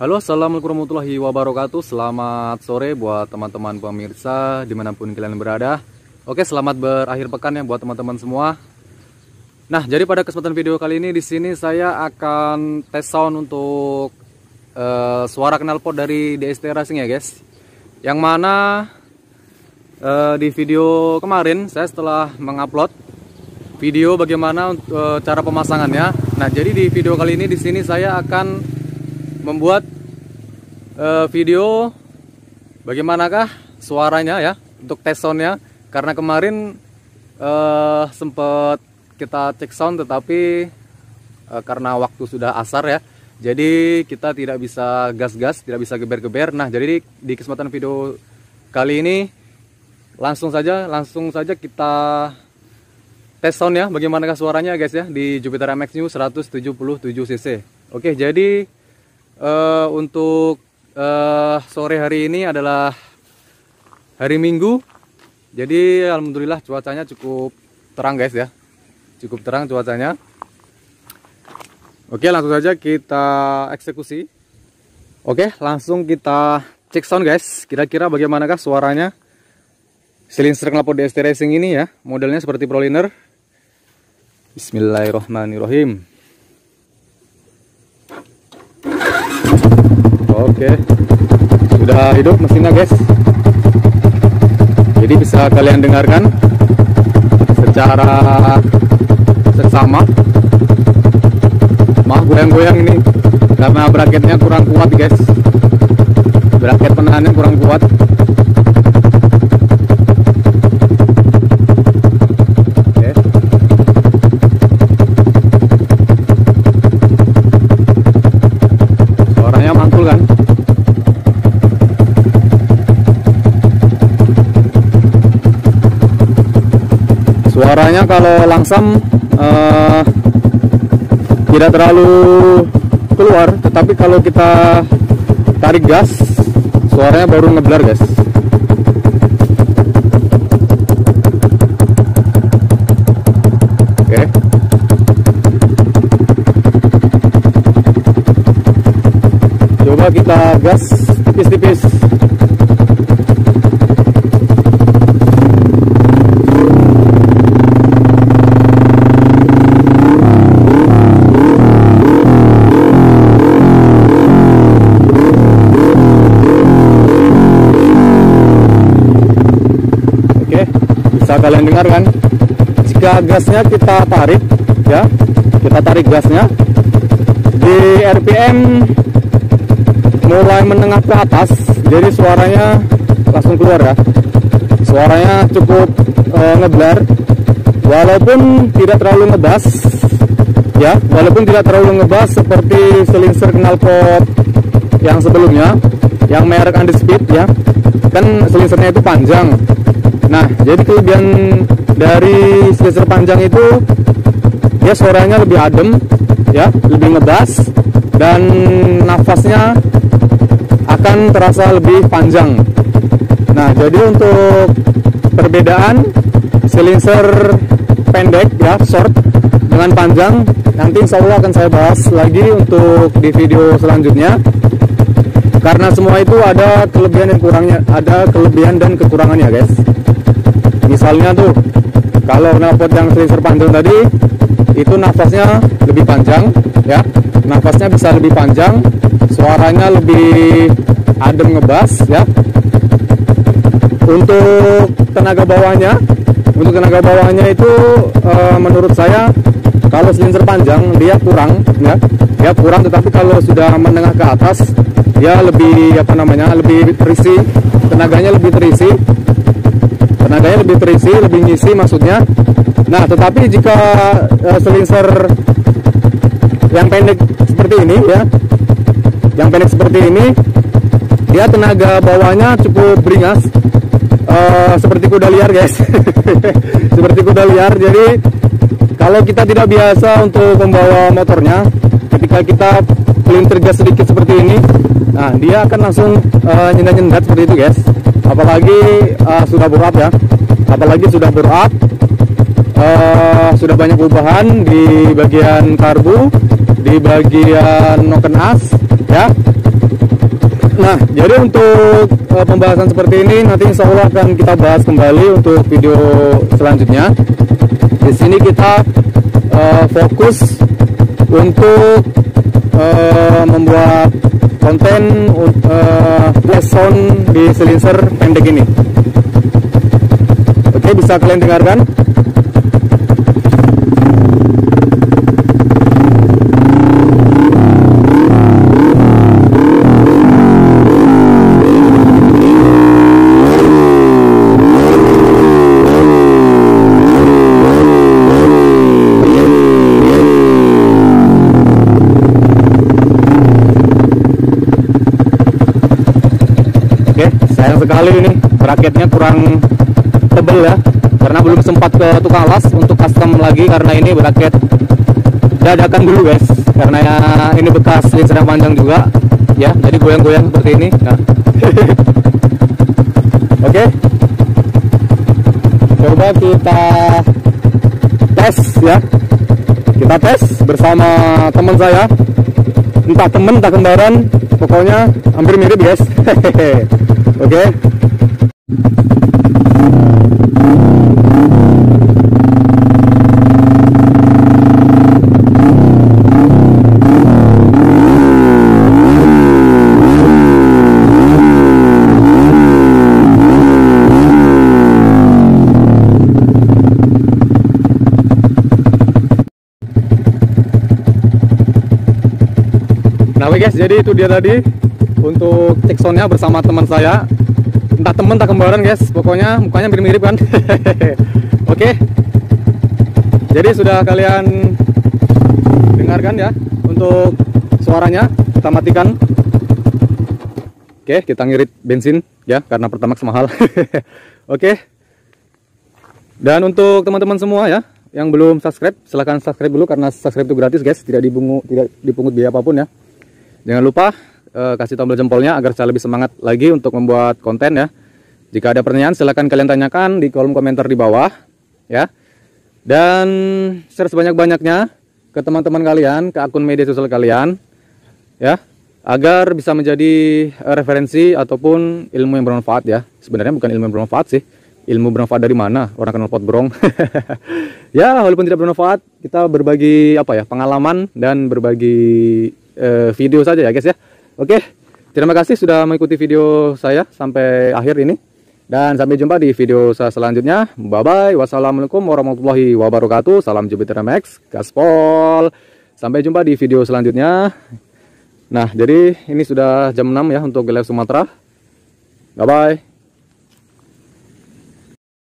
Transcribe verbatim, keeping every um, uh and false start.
Halo, assalamualaikum warahmatullahi wabarakatuh. Selamat sore buat teman-teman pemirsa dimanapun kalian berada. Oke, selamat berakhir pekan ya buat teman-teman semua. Nah, jadi pada kesempatan video kali ini di sini saya akan tes sound untuk uh, suara knalpot dari D S T Racing ya guys. Yang mana uh, di video kemarin saya setelah mengupload video bagaimana uh, cara pemasangannya. Nah, jadi di video kali ini di sini saya akan membuat uh, video bagaimanakah suaranya ya untuk tes soundnya, karena kemarin uh, sempat kita cek sound tetapi uh, karena waktu sudah asar ya, jadi kita tidak bisa gas-gas, tidak bisa geber-geber. Nah, jadi di, di kesempatan video kali ini langsung saja langsung saja kita tes sound ya bagaimanakah suaranya guys ya di Jupiter M X New seratus tujuh puluh tujuh cc. Oke, jadi Uh, untuk uh, sore hari ini adalah hari Minggu. Jadi alhamdulillah cuacanya cukup terang guys ya, cukup terang cuacanya. Oke, langsung saja kita eksekusi. Oke, langsung kita cek sound guys, kira-kira bagaimanakah suaranya silinser knalpot D S T Racing ini ya. Modelnya seperti Proliner. Bismillahirrahmanirrahim. Oke, sudah hidup mesinnya guys, jadi bisa kalian dengarkan secara seksama. Maaf goyang-goyang ini karena bracketnya kurang kuat guys, bracket penahannya kurang kuat. Oke. Suaranya mantul kan? Suaranya kalau langsam uh, tidak terlalu keluar, tetapi kalau kita tarik gas suaranya baru ngeblar guys. Oke. Coba kita gas tipis-tipis. Bisa kalian dengarkan, jika gasnya kita tarik ya, kita tarik gasnya di R P M mulai menengah ke atas, jadi suaranya langsung keluar ya, suaranya cukup e, ngeblar, walaupun tidak terlalu ngebas ya, walaupun tidak terlalu ngebas seperti silinser knalpot yang sebelumnya, yang merek Undisputed ya, kan silinsernya itu panjang. Nah, jadi kelebihan dari silinser panjang itu ya suaranya lebih adem ya, lebih ngebas, dan nafasnya akan terasa lebih panjang. Nah, jadi untuk perbedaan silinser pendek ya, short dengan panjang, nanti insya Allah akan saya bahas lagi untuk di video selanjutnya. Karena semua itu ada kelebihan dan kurangnya, ada kelebihan dan kekurangannya guys. Misalnya tuh, kalau knalpot yang silinser panjang tadi itu nafasnya lebih panjang ya, nafasnya bisa lebih panjang, suaranya lebih adem ngebas ya. Untuk tenaga bawahnya, untuk tenaga bawahnya itu e, menurut saya kalau silinser panjang dia kurang ya, dia kurang. Tetapi kalau sudah menengah ke atas dia lebih apa namanya, lebih terisi, tenaganya lebih terisi. Tenaganya lebih terisi, lebih ngisi maksudnya. Nah, tetapi jika uh, silinser yang pendek seperti ini ya, yang pendek seperti ini, dia tenaga bawahnya cukup beringas, uh, seperti kuda liar guys. Seperti kuda liar. Jadi kalau kita tidak biasa untuk membawa motornya, ketika kita pelintir gas sedikit seperti ini, nah dia akan langsung uh, nyendat-nyendat seperti itu guys. Apalagi uh, sudah bore up ya, apalagi sudah bore up, uh, sudah banyak perubahan di bagian karbu, di bagian noken as ya. Nah, jadi untuk uh, pembahasan seperti ini nanti insya Allah akan kita bahas kembali untuk video selanjutnya. Di sini kita uh, fokus untuk uh, membuat konten uh, flash sound di silencer pendek ini. Oke, bisa kalian dengarkan. Sayang sekali ini bracketnya kurang tebel ya, karena belum sempat ke tukang las untuk custom lagi, karena ini bracket dadakan dulu guys, karena ya, ini bekas yang sedang panjang juga ya, jadi goyang-goyang seperti ini. Nah oke, okay. Coba kita tes ya, kita tes bersama teman saya, entah temen entah kembaran, pokoknya hampir mirip guys. Oke. Okay. Nah guys, jadi itu dia tadi untuk cek soundnya bersama teman saya, entah temen entah kembaran guys, pokoknya mukanya mirip-mirip kan. Oke, okay. Jadi sudah kalian dengarkan ya untuk suaranya, kita matikan. Oke, okay, kita ngirit bensin ya, karena Pertamax mahal. Oke, okay. Dan untuk teman-teman semua ya yang belum subscribe, silahkan subscribe dulu, karena subscribe itu gratis guys, tidak dipungut tidak dipungut biaya apapun ya. Jangan lupa uh, kasih tombol jempolnya agar saya lebih semangat lagi untuk membuat konten ya. Jika ada pertanyaan silahkan kalian tanyakan di kolom komentar di bawah ya. Dan share sebanyak-banyaknya ke teman-teman kalian, ke akun media sosial kalian ya, agar bisa menjadi uh, referensi ataupun ilmu yang bermanfaat ya. Sebenarnya bukan ilmu yang bermanfaat sih. Ilmu bermanfaat dari mana? Orang kenal pot brong. Ya, walaupun tidak bermanfaat, kita berbagi apa ya, pengalaman dan berbagi Uh, video saja ya guys ya. Oke, terima kasih sudah mengikuti video saya sampai akhir ini, dan sampai jumpa di video saya selanjutnya. Bye bye, wassalamualaikum warahmatullahi wabarakatuh. Salam Jupiter Max, gaspol. Sampai jumpa di video selanjutnya. Nah, jadi ini sudah jam enam ya untuk Wilayah Sumatera. Bye bye.